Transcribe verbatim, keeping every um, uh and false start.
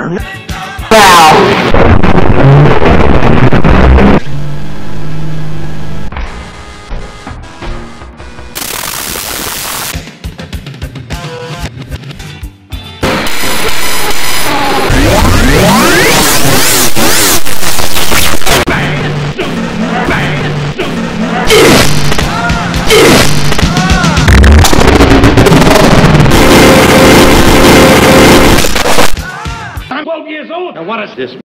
I'm twelve years old. Now what is this?